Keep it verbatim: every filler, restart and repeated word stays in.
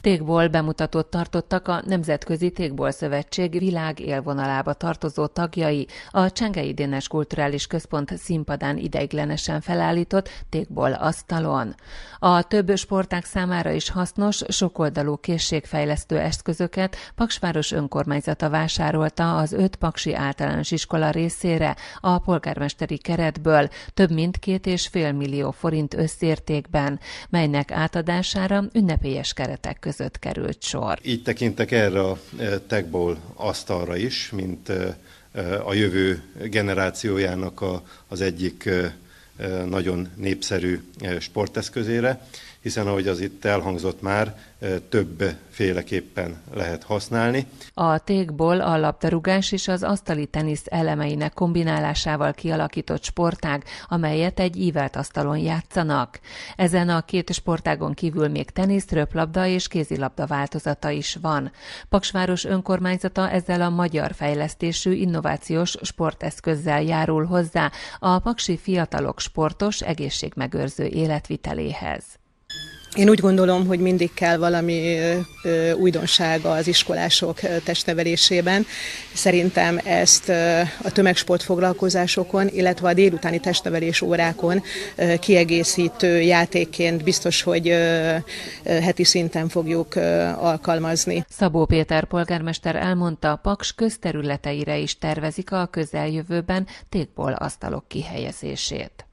Tékból bemutatót tartottak a Nemzetközi Tékból Szövetség világ élvonalába tartozó tagjai a Csengei Dénes Kulturális Központ színpadán ideiglenesen felállított tékból asztalon. A több sportág számára is hasznos, sokoldalú készségfejlesztő eszközöket Paksváros önkormányzata vásárolta az öt paksi általános iskola részére a polgármesteri keretből több mint két és fél millió forint összértékben, melynek átadására ünnepélyes keretek között került sor. Így tekintek erre a tékból asztalra is, mint a jövő generációjának az egyik nagyon népszerű sporteszközére, hiszen ahogy az itt elhangzott már, többféleképpen lehet használni. A tékból a labdarúgás és az asztali tenisz elemeinek kombinálásával kialakított sportág, amelyet egy ívelt asztalon játszanak. Ezen a két sportágon kívül még tenisz, röplabda és kézilabda változata is van. Paksváros önkormányzata ezzel a magyar fejlesztésű innovációs sporteszközzel járul hozzá a paksi fiatalok sportos, egészségmegőrző életviteléhez. Én úgy gondolom, hogy mindig kell valami ö, újdonság az iskolások testnevelésében. Szerintem ezt ö, a tömegsport foglalkozásokon, illetve a délutáni testnevelés órákon ö, kiegészítő játékként biztos, hogy ö, ö, heti szinten fogjuk ö, alkalmazni. Szabó Péter polgármester elmondta, Paks közterületeire is tervezik a közeljövőben tékból asztalok kihelyezését.